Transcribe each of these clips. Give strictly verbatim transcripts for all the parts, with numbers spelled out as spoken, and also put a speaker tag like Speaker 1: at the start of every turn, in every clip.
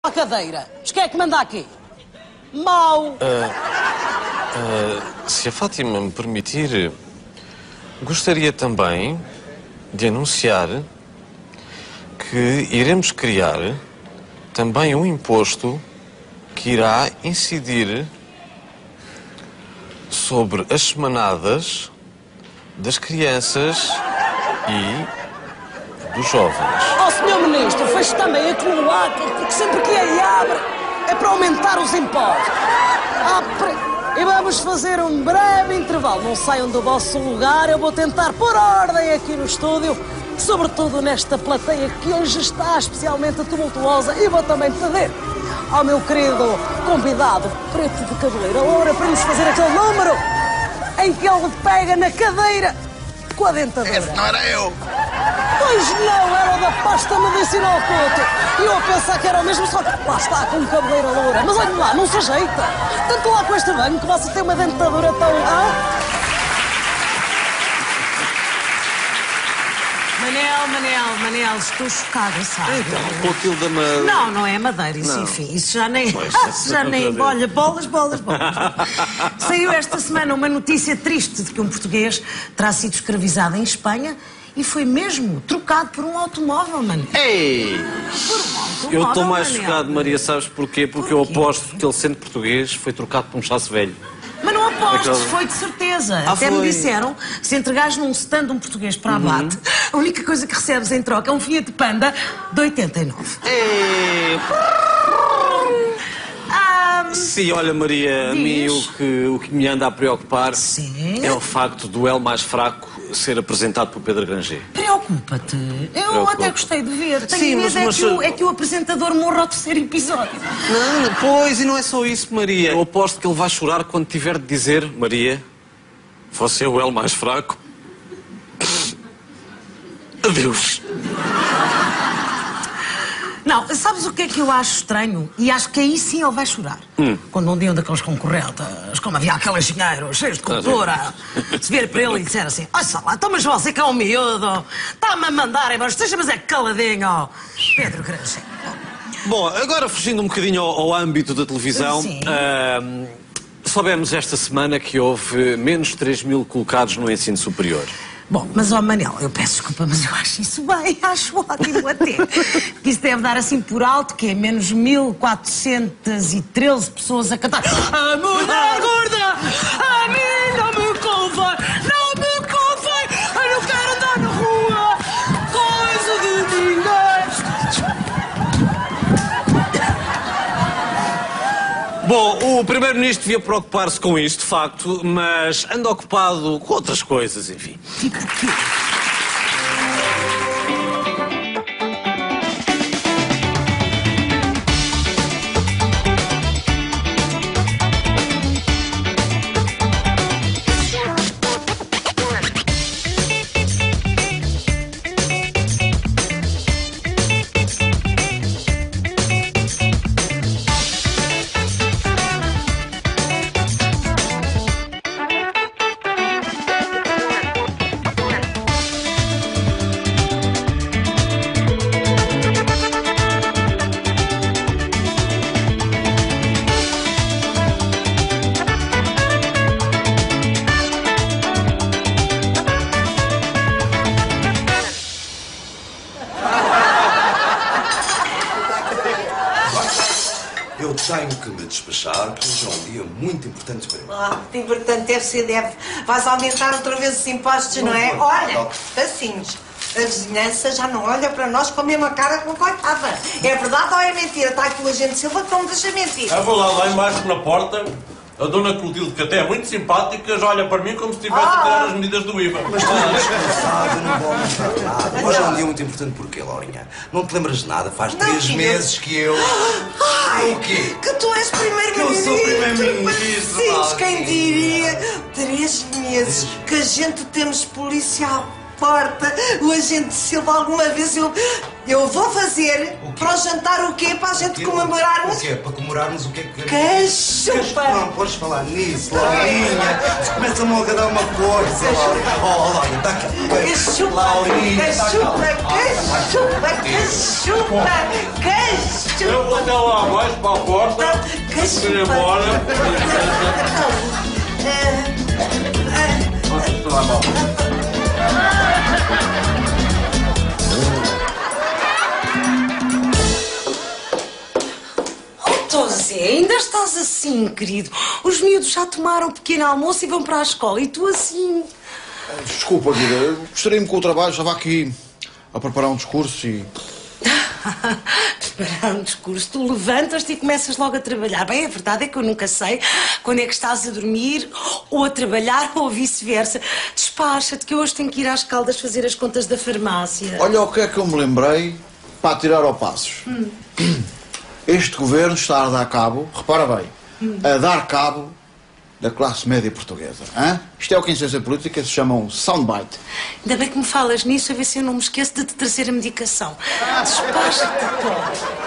Speaker 1: a cadeira. Mas quem é que manda aqui? Mau.
Speaker 2: Uh, uh, se a Fátima me permitir, gostaria também de anunciar que iremos criar também um imposto que irá incidir sobre as semanadas das crianças e dos jovens.
Speaker 1: Ó, senhor Ministro, feche também aquilo lá, porque sempre que aí abre é para aumentar os impostos. Ah, pre... E vamos fazer um breve intervalo. Não saiam do vosso lugar, eu vou tentar pôr ordem aqui no estúdio, sobretudo nesta plateia que hoje está especialmente tumultuosa, e vou também pedir ao meu querido convidado preto de cabeleira loura para nos fazer aquele número em que ele pega na cadeira com a dentadura.
Speaker 3: Esse não era eu.
Speaker 1: Pois não, era o da pasta medicinal Couto. E eu a pensar que era o mesmo, só que lá está, com cabeleira loura. Mas olha lá, não se ajeita. Tanto lá com este banho que você tem uma dentadura tão... Ah? Manel, Manel, Manel, estou chocada, sabe?
Speaker 2: Então, com aquilo da madeira...
Speaker 1: Não, não é madeira, isso,
Speaker 2: Não.
Speaker 1: enfim, isso já nem... já nem... Olha, bolas, bolas, bolas. Saiu esta semana uma notícia triste de que um português terá sido escravizado em Espanha e foi mesmo trocado por um automóvel, Manel.
Speaker 4: Ei!
Speaker 1: Por um automóvel,
Speaker 4: Eu estou mais
Speaker 1: Manel.
Speaker 4: chocado, Maria, sabes porquê? Porque
Speaker 1: Por
Speaker 4: eu
Speaker 1: quê?
Speaker 4: aposto que ele, sendo português, foi trocado por um chasse velho.
Speaker 1: Mas não apostes,
Speaker 4: Aquela-
Speaker 1: foi de certeza.
Speaker 4: Ah,
Speaker 1: Até me
Speaker 4: foi?
Speaker 1: disseram que se entregares num stand um português para abate, a única coisa que recebes em troca é um Fiat Panda de oitenta e nove.
Speaker 4: Ei!
Speaker 1: Ah,
Speaker 4: Sim, olha, Maria, a mim
Speaker 1: Diz.
Speaker 4: o que, o que me anda a preocupar
Speaker 1: Sim.
Speaker 4: é o facto do El Mais Fraco ser apresentado por Pedro Granger.
Speaker 1: preocupa-te. Eu
Speaker 4: Preocupa.
Speaker 1: até gostei de ver. Tenho
Speaker 4: Sim,
Speaker 1: medo
Speaker 4: mas-
Speaker 1: é,
Speaker 4: mas-
Speaker 1: que o, é que o apresentador morra ao terceiro episódio.
Speaker 4: Não, pois, e não é só isso, Maria. Eu aposto que ele vai chorar quando tiver de dizer, Maria, você é o El Mais Fraco. Adeus.
Speaker 1: Não, sabes o que é que eu acho estranho? E acho que aí sim ele vai chorar.
Speaker 4: Hum.
Speaker 1: Quando um dia um daqueles concorrentes, como havia aqueles engenheiros cheios de cultura, se vir para ele e disser assim: olha só lá, então mas você que é um miúdo, está-me a mandar embora, esteja mas é caladinho. Pedro Granger.
Speaker 4: Bom, agora fugindo um bocadinho ao, ao âmbito da televisão,
Speaker 1: Sim.
Speaker 4: ahm, soubemos esta semana que houve menos de três mil colocados no ensino superior.
Speaker 1: Bom, mas ó Manel, eu peço desculpa, mas eu acho isso bem, acho ótimo até. Que isso deve dar assim por alto, que é menos mil quatrocentas e treze pessoas a cantar a mulher gorda, a mim não me convém, não me convém, eu não quero andar na rua, coisa de ninguém.
Speaker 4: Bom, o Primeiro-Ministro devia preocupar-se com isto, de facto, mas anda ocupado com outras coisas, enfim.
Speaker 1: Tipo o quê?
Speaker 5: Eu tenho que me despachar, porque hoje é um dia muito importante para mim.
Speaker 6: Ah, muito importante, deve ser, deve. Vais aumentar outra vez os impostos, não,
Speaker 5: Não
Speaker 6: é?
Speaker 5: vou,
Speaker 6: Olha,
Speaker 5: não.
Speaker 6: facinhos. A vizinhança já não olha para nós com a mesma cara que uma coitada. É verdade ou é mentira? Está aqui o agente Silva que não me deixa mentir.
Speaker 7: Eu vou lá, lá embaixo na porta, a dona Clotilde, que até é muito simpática, já olha para mim como se estivesse a tirar as medidas do I V A.
Speaker 5: Mas tu não descansado, não vou aumentar nada. Hoje é um dia muito importante porquê, Laurinha? Não te lembras de nada? Faz
Speaker 6: Não,
Speaker 5: três
Speaker 6: filho.
Speaker 5: meses que eu...
Speaker 6: Ai,
Speaker 5: O quê?
Speaker 6: que tu és primeiro-ministro.
Speaker 5: Eu sou primeiro-ministro,
Speaker 6: Sim,
Speaker 5: Laura.
Speaker 6: quem diria? Três meses que a gente temos policial. porta. O agente Silva, alguma vez eu... Eu vou fazer para o jantar o quê? Para a gente comemorarmos...
Speaker 5: O quê? Para comemorarmos o quê?
Speaker 6: Cachupa!
Speaker 5: Não podes falar nisso, Laurinha. Começa-me logo a dar uma coisa, Laurinha. Oh, Laurinha, dá cá.
Speaker 6: Cachupa! Cachupa! Cachupa! Cachupa! Cachupa!
Speaker 7: Eu vou até lá abaixo para a porta.
Speaker 6: Cachupa!
Speaker 7: Ir embora.
Speaker 1: Oh, Zé, ainda estás assim, querido. Os miúdos já tomaram um pequeno almoço e vão para a escola. E tu assim...
Speaker 3: Desculpa, vida. Distraí-me com o trabalho. Estava aqui a preparar um discurso e...
Speaker 1: Preparar um discurso. Tu levantas-te e começas logo a trabalhar. Bem, a verdade é que eu nunca sei quando é que estás a dormir ou a trabalhar ou vice-versa. Despacha-te que eu hoje tenho que ir às Caldas fazer as contas da farmácia.
Speaker 3: Olha o que é que eu me lembrei para tirar ao Passos. Hum. Este governo está a dar cabo, repara bem, hum. a dar cabo da classe média portuguesa. Hein? Isto é o que em ciência política se chama um soundbite.
Speaker 1: Ainda bem que me falas nisso, a ver se eu não me esqueço de te trazer a medicação. Despacha-te, pô.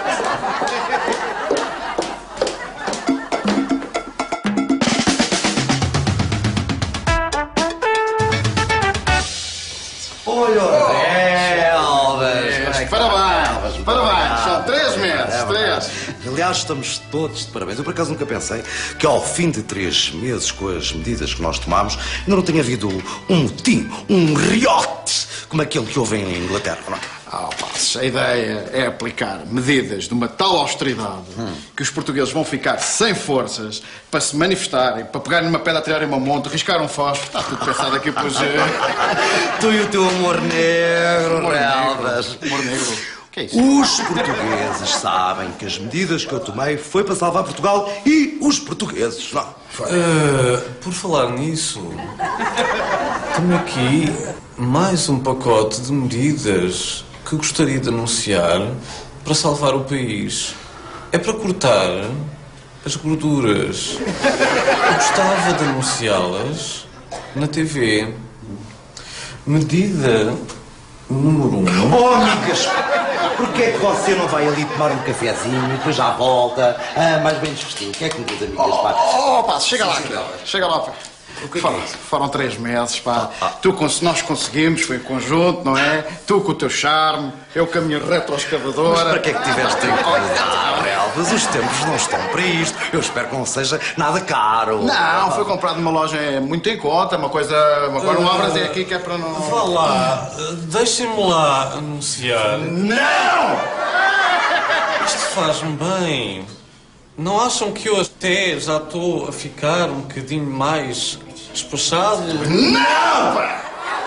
Speaker 5: Olha,
Speaker 3: é, Alves. Parabéns, parabéns. São três meses, três.
Speaker 5: Aliás, estamos todos de parabéns. Eu, por acaso, nunca pensei que ao fim de três meses, com as medidas que nós tomámos, ainda não tinha havido um motim, um riote, como aquele que houve em Inglaterra, não é?
Speaker 3: Ah, Passos, a ideia é aplicar medidas de uma tal austeridade hum. que os portugueses vão ficar sem forças para se manifestarem, para pegarem numa pedra, tirarem uma monte, riscar um fósforo. Está tudo pensado aqui por hoje.
Speaker 5: Tu e o teu amor negro,
Speaker 3: amor
Speaker 5: Relvas.
Speaker 3: negro. Amor negro. O que é isso?
Speaker 5: Os portugueses sabem que as medidas que eu tomei foi para salvar Portugal e os portugueses, não?
Speaker 2: Uh, por falar nisso, tenho aqui mais um pacote de medidas que gostaria de anunciar para salvar o país. É para cortar as gorduras. Eu gostava de anunciá-las na T V. Medida número um.
Speaker 5: Oh, amigas! Porquê é que você não vai ali tomar um cafezinho e depois já volta? Ah, mais bem vestido. O que é que me diz, amigas?
Speaker 3: Oh,
Speaker 5: pá?
Speaker 3: oh, Passos, chega lá, querido. Chega lá, pá. O que foram, é foram três meses, pá. Ah, ah. Tu, nós conseguimos, foi em conjunto, não é? Tu com o teu charme, eu com a minha retroescavadora.
Speaker 5: Mas para que é que tiveste em cuidado, Relvas? Os tempos não estão para isto. Eu espero que não seja nada caro.
Speaker 3: Não, foi comprado numa loja muito em conta, uma coisa... Agora não abras é aqui que é para não...
Speaker 2: Vá lá, deixem-me lá anunciar.
Speaker 3: Não!
Speaker 2: Isto faz-me bem. Não acham que eu até já estou a ficar um bocadinho mais despachado?
Speaker 3: Não, pá!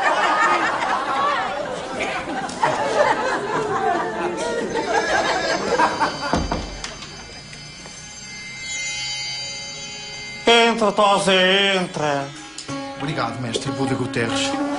Speaker 8: Entra, Tosé, entra.
Speaker 3: Obrigado, mestre Buda Guterres.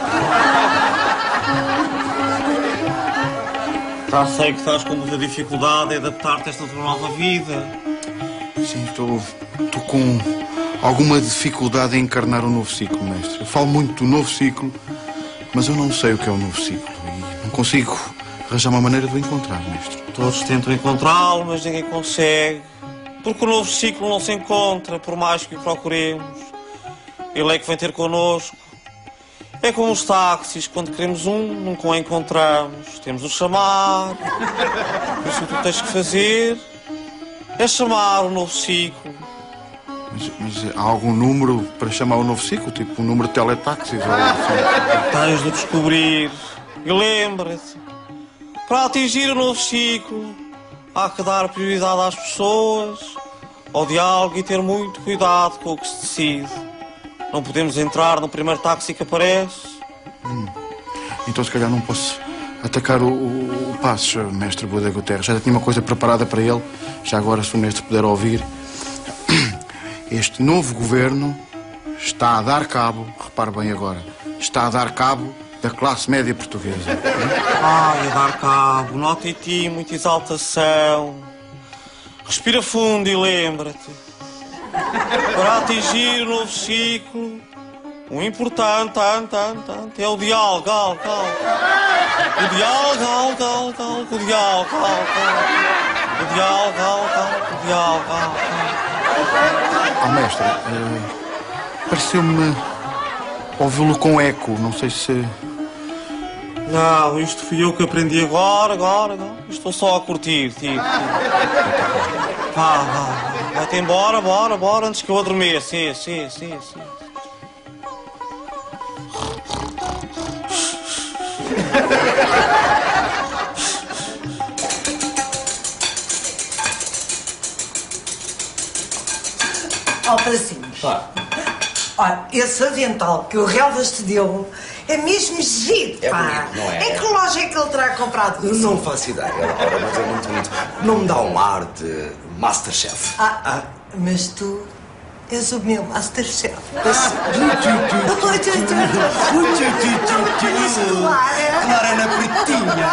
Speaker 8: Já sei que estás com muita dificuldade em adaptar-te a esta tua nova vida.
Speaker 3: Sim, estou, estou com alguma dificuldade em encarnar um novo ciclo, mestre. Eu falo muito do novo ciclo, mas eu não sei o que é o novo ciclo e não consigo arranjar uma maneira de o encontrar, mestre.
Speaker 8: Todos tentam encontrá-lo, mas ninguém consegue. Porque o novo ciclo não se encontra, por mais que o procuremos. Ele é que vem ter connosco. É como os táxis, quando queremos um, nunca o encontramos. Temos de o chamar. Por isso o que tu tens que fazer é chamar o novo ciclo.
Speaker 3: Mas, mas há algum número para chamar o novo ciclo? Tipo um número de teletáxis ou assim?
Speaker 8: Tens de descobrir. E lembra-te, para atingir o novo ciclo, há que dar prioridade às pessoas, ao diálogo e ter muito cuidado com o que se decide. Não podemos entrar no primeiro táxi que aparece.
Speaker 3: Hum. Então se calhar não posso atacar o, o, o Passos, mestre Buda Guterres. Já tinha uma coisa preparada para ele. Já agora, se o mestre puder ouvir. Este novo governo está a dar cabo, repare bem agora, está a dar cabo da classe média portuguesa.
Speaker 8: Ai, a dar cabo, nota em ti muita exaltação. Respira fundo e lembra-te. Para atingir o novo ciclo, O importante, tan, tan, tan, é o diálogo, gal, gal. O diálogo, gal, gal, gal. O diálogo, gal, gal. O diálogo, gal, gal. O diálogo, gal, gal.
Speaker 3: Ah, mestre, uh, pareceu-me ouvi-lo com eco, não sei se...
Speaker 8: Não, isto fui eu que aprendi agora, agora, agora. Estou só a curtir, tipo. tipo. Vá, vá, vai-te embora, bora, bora, antes que eu adormeça. Sim, sim, sim, sim.
Speaker 6: Ó, Pracinhos. Olha, esse avental que o Relvas te deu é mesmo giro,
Speaker 5: É
Speaker 6: pá.
Speaker 5: bonito, não é?
Speaker 6: Em que loja é que ele terá comprado isso?
Speaker 5: Não faço ideia, ora, mas é muito bonito. Não me dá um ar de Masterchef.
Speaker 6: Ah, ah, mas tu és o meu Masterchef.
Speaker 5: Clara na pretinha.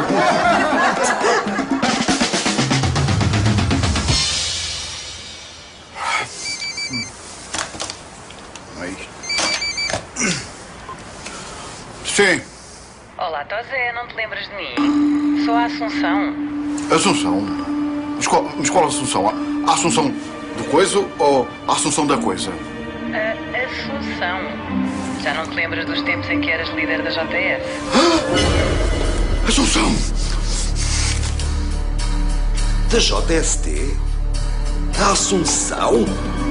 Speaker 3: Sim,
Speaker 9: Olá, Tosé, não te lembras de mim? Sou a Assunção.
Speaker 3: Assunção. Mas qual, mas qual Assunção? A Assunção do coisa ou a Assunção da coisa?
Speaker 9: A Assunção. Já não te lembras dos tempos em que eras líder da J S?
Speaker 3: Ah! Assunção!
Speaker 5: Da J S T? A Assunção?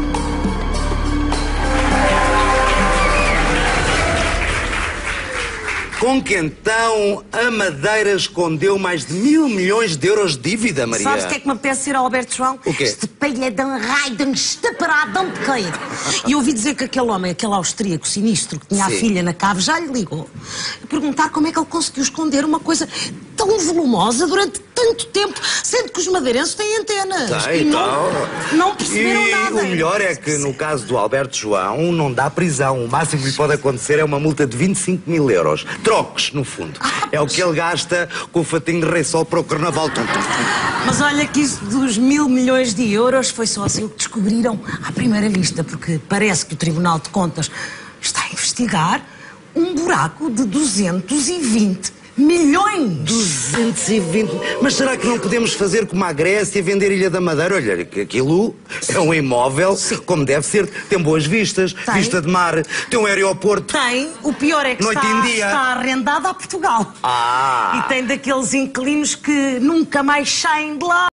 Speaker 5: Com que então a Madeira escondeu mais de mil milhões de euros de dívida, Maria?
Speaker 1: Sabes o que é que me apetece ser ao Alberto João?
Speaker 5: O quê?
Speaker 1: Este palhadão, raidão, estaparadão pequeno. E ouvi dizer que aquele homem, aquele austríaco sinistro que tinha
Speaker 5: Sim.
Speaker 1: a filha na cave, já lhe ligou a perguntar como é que ele conseguiu esconder uma coisa tão volumosa durante tanto tempo, sendo que os madeirenses têm antenas.
Speaker 5: Tem,
Speaker 1: e não,
Speaker 5: então.
Speaker 1: não perceberam
Speaker 5: e
Speaker 1: nada.
Speaker 5: o melhor é que, no caso do Alberto João, não dá prisão. O máximo que lhe pode acontecer é uma multa de vinte e cinco mil euros. Trocos, no fundo.
Speaker 1: Ah,
Speaker 5: é o que ele gasta com o fatinho de rei sol para o carnaval.
Speaker 1: Mas olha que isso dos mil milhões de euros foi só assim o que descobriram à primeira vista, porque parece que o Tribunal de Contas está a investigar um buraco de duzentos e vinte milhões.
Speaker 5: duzentos e vinte. Mas será que não podemos fazer como a Grécia, vender Ilha da Madeira? Olha, que aquilo é um imóvel,
Speaker 1: Sim.
Speaker 5: como deve ser. Tem boas vistas,
Speaker 1: Tem.
Speaker 5: vista de mar, tem um aeroporto.
Speaker 1: Tem, o pior é que
Speaker 5: Noite
Speaker 1: está,
Speaker 5: em dia.
Speaker 1: está arrendado a Portugal.
Speaker 5: Ah!
Speaker 1: E tem daqueles inquilinos que nunca mais saem de lá.